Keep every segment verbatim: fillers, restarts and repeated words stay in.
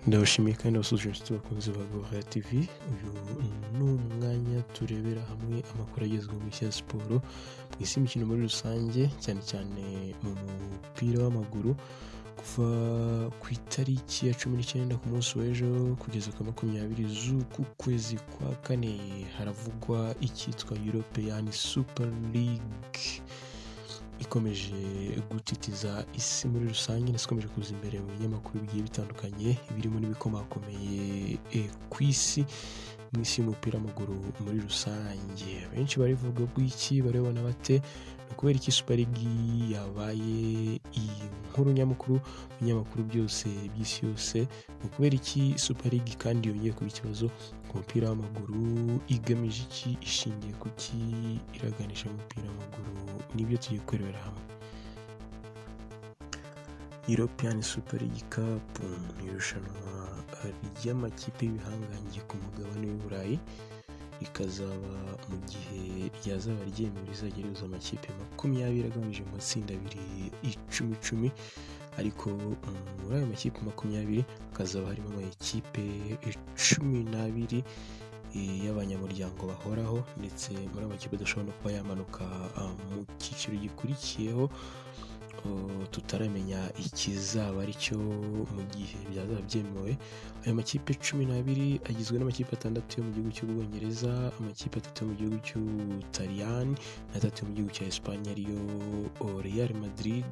Ndabashimiye kandi ndabasuhuje inshuti bakunze ba Gorilla T V. Uyu ni umwanya turebera hamwe amakuru agezweho mu cya siporo mu isi y'imikino muri rusange, cyane cyane mu mupira w'amaguru, kuva ku itariki ya cumi n'icyenda ku munsi w'ejo kugeza ku makumyabiri z'uku kwezi kwa kane haravugwa icyitwa European Super League ikomeje gutitiza isi muri rusange ndetse ikomeje kuza imbere mu binyamakuru bigiye bitandukanye birimo n'ibikomakomeye e, ku isi mu isi y'umupira w'amaguru muri rusange. Benshi barivuga bw'iki barebana bate ni ukubera iki Super League yabaye inkuru nyamukuru mu binyamakuru byose by'isi yose, ni ukubera iki Super League kandi yongeye kuba ikibazo ku mupira w'amaguru, igamije iki, ishingiye ku ki, iraganisha umupira w'amaguru, nibyo tugiye kurebera hamwe. European Super League Cup ni irushanwa ry'amakipe y'ibihangange ku mugabane w'i Burayi, rikazaba mu gihe ryazaba ryemewe rizajya rihuza amakipe makumyabiri agamije mu matsinda abiri icumi icumi, ariko muri ayo makipe makumyabiri hakazaba harimo amakipe cumi n'abiri y'abanyamuryango bahoraho, ndetse muri ayo makipe adashobora no kuba yamanuka mu cyiciro gikurikiyeho tutaramenya ikizaba aricyo mu gihe byazaba byemewe. Ayo makipe cumi n'abiri agizwe n'amakipe atandatu yo mu gihugu cy'Ubwongereza, amakipe atatu yo mu gihugu cy'Ubutaliyani n'atatu yo mu gihugu cya Espagne ariyo Real Madrid,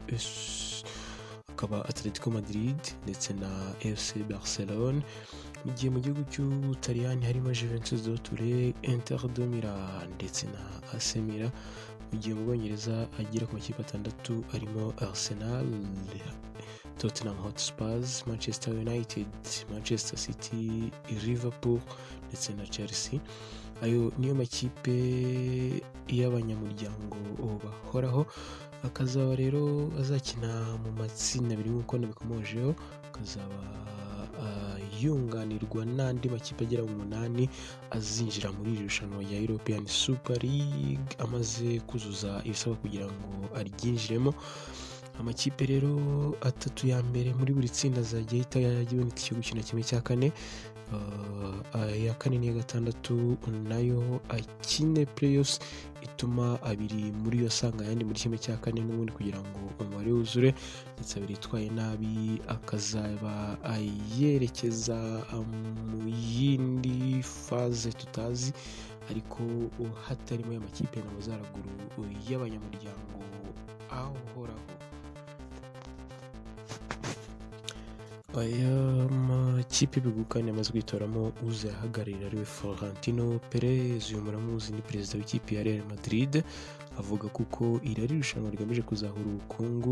akaba Atletico Madrid ndetse na F C Barcelone. Mu gihe mu gihugu cy'Ubutaliyani harimo Juventus de Turin, Inter de Milan ndetse na A C Milan. Mu gihe mu Bwongereza agera ku makipe atandatu arimo Arsenal, Tottenham Hotspur, Manchester United, Manchester City, Liverpool ndetse na Chelsea. Ayo niyo makipe y'abanyamuryango bahoraho, akazaba rero azakina mu matsinda abiri nk'uko nabikomojeho, akazaba uh, yunganirwa n'andi makipe agera mu munani azinjira muri iri rushanwa rya European Super League amaze kuzuza ibisabwa kugira ngo aryinjiremo. Amakipe rero atatu ya mbere muri buri tsinda azajya ahita yaboneka icyo gukina kimwe cya kane, iya uh, kane n'iya gatandatu nayo akine playoffs ituma abiri muri yo asanga ayandi muri kimwe cya kane n'ubundi kugira ngo umubare wuzure, ndetse abiri yitwaye nabi akazaba ayerekeza mu yindi faze tutazi, ariko hatarimo y'amakipe na mazaraguru y'abanyamuryango ahoraho. Aya makipe bigukanye amaze kwitoramo uzahagararira ariwe Florentino Perez. Uyu muramuzi ni perezida w'ikipe ya Real Madrid, avuga kuko iri ari irushanwa rigamije kuzahura ubukungu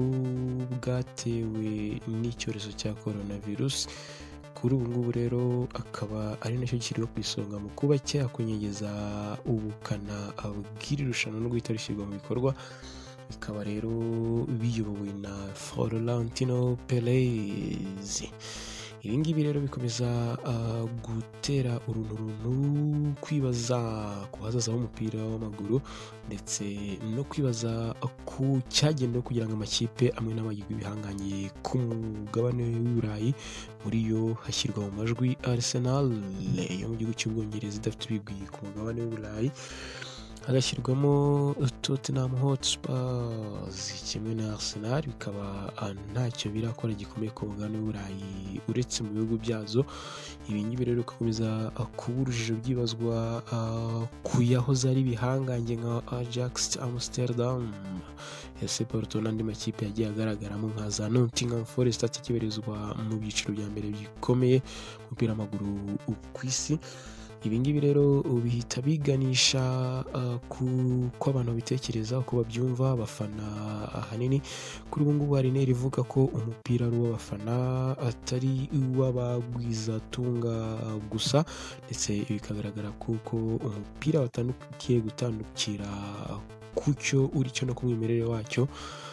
bwatewe n'icyorezo cya coronavirus. Kuri ubu ngubu rero akaba ari nacyo kiriho ku isonga mu kuba cyakunyegeza ubukana bw'iri rushanwa no guhita rishyirwa mu bikorwa. Bikaba rero biyobowe na Florentino Perez. Ibi ngibi rero bikomeza uh, gutera urunturuntu, kwibaza ku hazaza h'umupira w'amaguru ndetse no kwibaza ku cyagendewe kugira ngo amakipe amwe n'amagirwa ibihanganye ku mugabane w'i Burayi. Muri yo hashyirwa mu majwi Arsenal yo mu gihugu cy'Ubwongereza idafite ibigwi ku mugabane w'i Burayi, hagashyirwamo Tottenham Hotspur kimwe na Arsenal, bikaba ntacyo birakora gikomeye ku mugabane w'i Burayi uretse mu bihugu byazo. Ibi ngibi rero bikomeza kuba urujijo byibazwa uh, ku yahoze ari ibihangange nka Ajax Amsterdam, F C Porto n'andi makipe yagiye agaragaramo nka za Nottingham Forest atakibarizwa mu byiciro bya mbere bikomeye umupira w'amaguru ku isi. Ibi ngibi rero bihita biganisha uh, ku ko abantu bitekereza uko babyumva. Abafana ahanini kuri ubu ngubu hari intera ivuga ko umupira ari uw'abafana atari uw'abagwizatunga gusa, ndetse bikagaragara kuko umupira watandukiye gutandukira ku cyo uri cyo no ku mwimerere wacyo,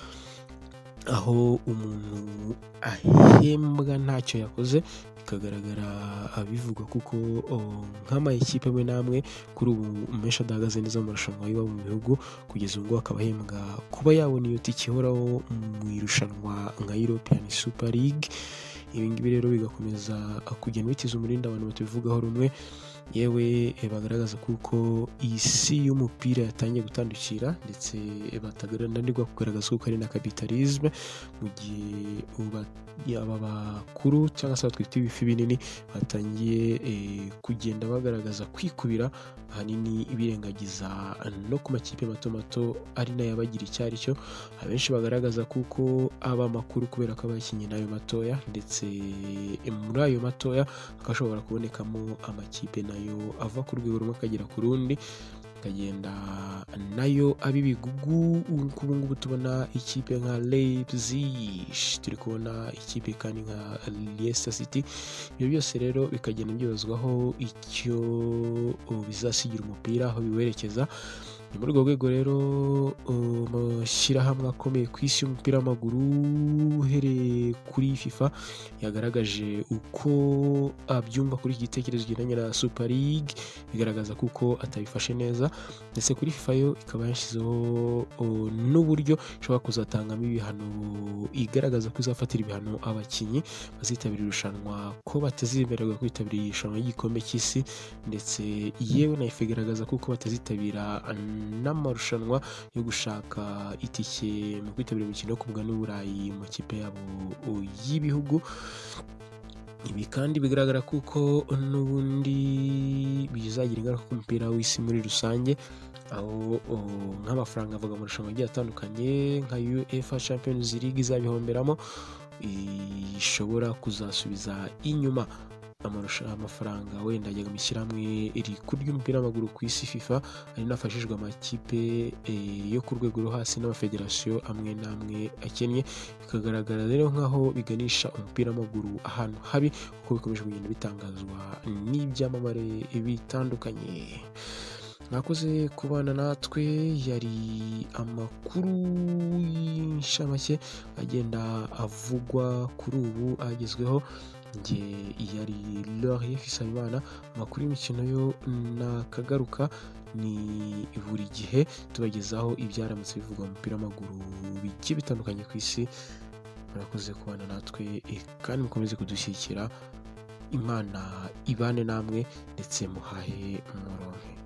aho umuntu ahembwa ntacyo yakoze. Bikagaragara abivuga kuko nk'amakipe amwe n'amwe kuri ubu menshi adahagaze neza mu marushanwa y'iwabo mu bihugu, kugeza ubu akaba ahembwa kuba yabona iyo tike ihoraho mu irushanwa nka European Super League. ibi ngibi rero bigakomeza kugenda bitiza umurindi abantu batabivugaho rumwe, yewe bagaragaza kuko isi y'umupira yatangiye gutandukira ndetse batagananirwa kugaragaza ko ari na kapitalisme, mu gihe aba bakuru cyangwa se batwite ibifi binini batangiye e, kugenda bagaragaza kwikubira ahanini birengagiza no ku makipe mato mato ari nayo abagira icyo ari cyo. Abenshi bagaragaza kuko aba makuru kubera ko abakinnyi nayo matoya, ndetse muri ayo matoya hakashobora kubonekamo amakipe nayo ava ku rwego rumwe akagera ku rundi, akagenda nayo abibigugu. Ubu ngubu tubona ikipe nka Leipzig, turi kubona ikipe kandi nka Leicester City. Ibyo byose rero bikagenda byibazwaho icyo bizasigira umupira aho biwerekeza. Ni muri urwo rwego rero amashyirahamwe akomeye ku isi y'umupira w'amaguru uhereye kuri FIFA yagaragaje uko abyumva kuri iki gitekerezo kigendanye na Super League, bigaragaza kuko atabifashe neza, ndetse kuri FIFA yo ikaba yashyizeho n'uburyo ishobora kuzatangamo ibihano, igaragaza ko izafatira ibihano abakinnyi bazitabira irushanwa ko batazemererwa kwitabira irushanwa ry'igikombe cy'isi, ndetse yewe na FIFA igaragaza kuko batazitabira n'amarushanwa yo gushaka itike mu kwitabira imikino yo ku mugabane w'Uburayi mu kipe yabo y'ibihugu. Ibi kandi bigaragara kuko n'ubundi bizagira ingaruka ku mupira w'isi muri rusange, aho nk'amafaranga avuga mu marushanwa agiye atandukanye nka UEFA Champions League izabihomberamo, ishobora kuzasubiza inyuma amafaranga wenda ajyaga mu ishyirahamwe rikuru ry'umupira w'amaguru ku isi FIFA, ari nafashijwe amakipe e, yo ku rwego rwo hasi n'amafederasiyo amwe n'amwe akennye. Bikagaragara rero nk'aho biganisha umupira w'amaguru ahantu habi, kuko bikomeje kugenda bitangazwa n'ibyamamare bitandukanye. Mwakoze kubana natwe, yari amakuru y'inshamake agenda avugwa kuri ubu agezweho. Nge yari Laurier Fisabimana. Amakuru y'imikino yo nakagaruka, ni buri gihe tubagezaho ibyaramutse bivugwa mu mupira w'amaguru bigiye bitandukanye ku isi. Murakoze kubana natwe kandi mukomeze kudushyigikira. Imana ibane namwe ndetse muhahe muronke.